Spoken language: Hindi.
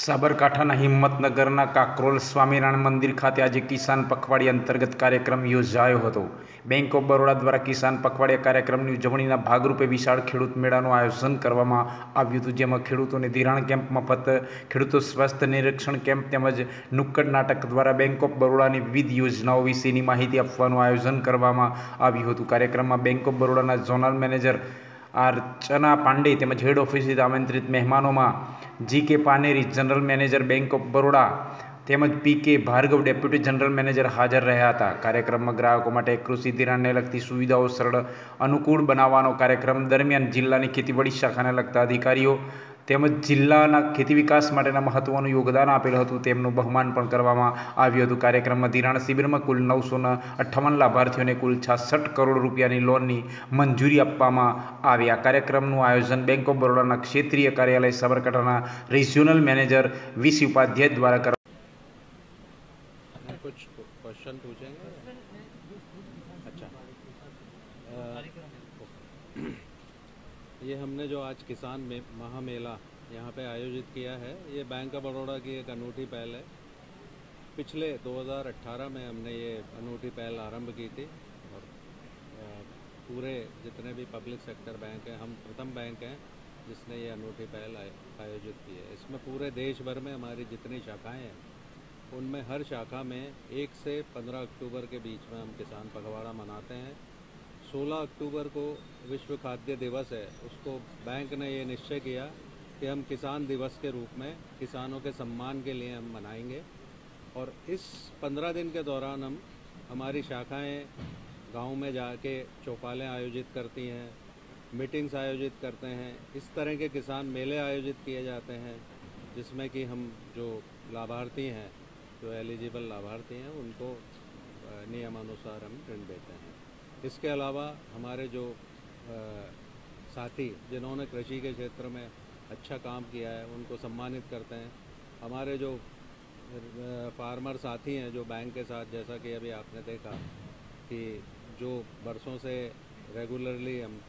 સાબરકાંઠાના હિંમતનગરના કાકરોલ સ્વામિનારાયણ મંદિર ખાતે આજે કિસાન પખવાડિયા અંતર્ગત કાર્યક્રમ યોજાયો હતો। બેંક ઓફ બરોડા દ્વારા કિસાન પખવાડિયા કાર્યક્રમની ઉજવણીના ભાગરૂપે વિશાળ ખેડૂત મેળાનું આયોજન કરવામાં આવ્યું હતું, જેમાં ખેડૂતોને ધિરાણ કેમ્પ મફત, ખેડૂતો સ્વાસ્થ્ય નિરીક્ષણ કેમ્પ તેમજ નુક્કડ નાટક દ્વારા બેંક ઓફ બરોડાની વિવિધ યોજનાઓ વિશેની માહિતી આપવાનું આયોજન કરવામાં આવ્યું હતું। કાર્યક્રમમાં બેંક ઓફ બરોડાના ઝોનલ મેનેજર अर्चना पांडे તેમજ हेड ऑफिस आमंत्रित मेहमानों में G K. Paneri general manager bank of Baroda તેમજ P K. Bhargav deputy general manager હાજર રહ્યા હતા। કાર્યક્રમમાં ગ્રાહકો માટે કૃષિ ધિરાણને લગતી સુવિધાઓ સરળ અનુકૂળ બનાવવાનો કાર્યક્રમ દરમિયાન જિલ્લાની ખેતીવાડી શાખાને લગતા અધિકારીઓ તેમજ જિલ્લાના ખેતી વિકાસ માટેના મહત્વનું યોગદાન આપેલ હતું તેમનું બહુમાન પણ કરવામાં આવ્યું હતું। કાર્યક્રમમાં ધિરાણ શિબિરમાં કુલ 958 લાભાર્થીઓને કુલ 66 કરોડ રૂપિયાની લોનની મંજૂરી આપવામાં આવી। આ કાર્યક્રમનું આયોજન બેંક ઓફ બરોડાના ક્ષેત્રીય કાર્યાલય સાબરકાંઠાના રિજિયોનલ મેનેજર વીસી ઉપાધ્યાય દ્વારા कुछ क्वेश्चन पूछेंगे। अच्छा, ये हमने जो आज किसान में महामेला यहाँ पे आयोजित किया है, ये बैंक ऑफ बड़ौदा की एक अनूठी पहल है। पिछले 2018 में हमने ये अनूठी पहल आरंभ की थी और पूरे जितने भी पब्लिक सेक्टर बैंक हैं, हम प्रथम बैंक हैं जिसने ये अनूठी पहल आयोजित की है। इसमें पूरे देश भर में हमारी जितनी शाखाएं हैं उनमें हर शाखा में 1 से 15 अक्टूबर के बीच में हम किसान पखवाड़ा मनाते हैं। 16 अक्टूबर को विश्व खाद्य दिवस है, उसको बैंक ने ये निश्चय किया कि हम किसान दिवस के रूप में किसानों के सम्मान के लिए हम मनाएंगे। और इस 15 दिन के दौरान हम हमारी शाखाएं गांव में जाके चौपालें आयोजित करती हैं, मीटिंग्स आयोजित करते हैं। इस तरह के किसान मेले आयोजित किए जाते हैं जिसमें कि हम जो लाभार्थी हैं, जो एलिजिबल लाभार्थी हैं, उनको नियमानुसार हम ऋण देते हैं। इसके अलावा हमारे जो साथी जिन्होंने कृषि के क्षेत्र में अच्छा काम किया है उनको सम्मानित करते हैं। हमारे जो फार्मर साथी हैं जो बैंक के साथ, जैसा कि अभी आपने देखा कि जो वर्षों से रेगुलरली हम